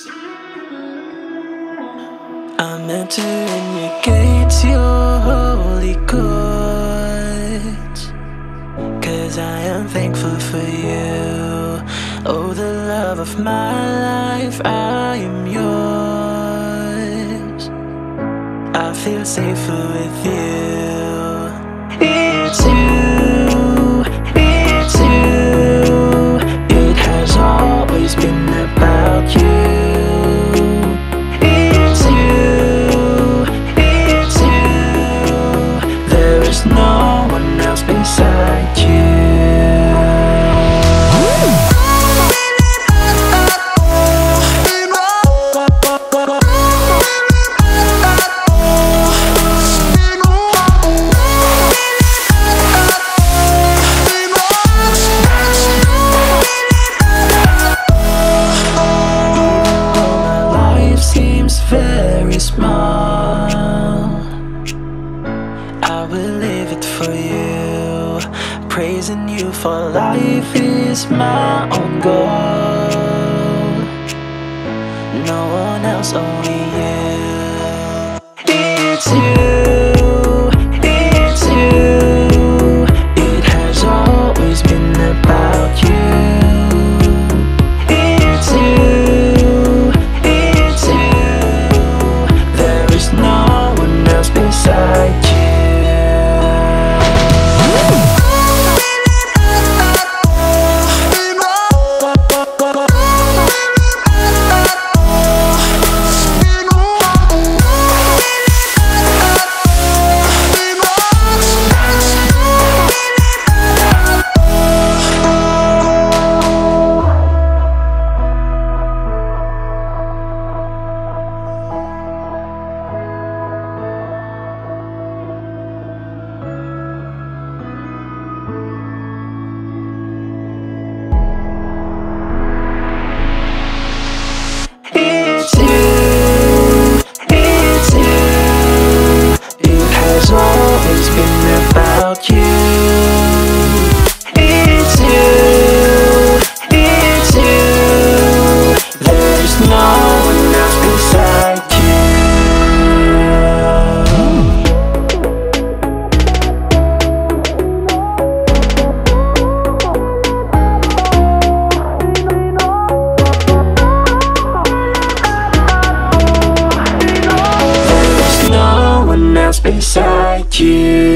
I'm entering your gates, your holy courts, 'cause I am thankful for you. Oh, the love of my life, I am yours. I feel safer with you. It's you, it's you. It has always been about you. It's you, it's you. There is no one else beside you. Very small, I will live it for you. Praising you for life is my own goal. No one else, only you. It's you, it's you. It has always been about you. It's you. No one else beside you. It's you, it's you. It has always been about you. It's you, it's you. There's no one else beside beside you.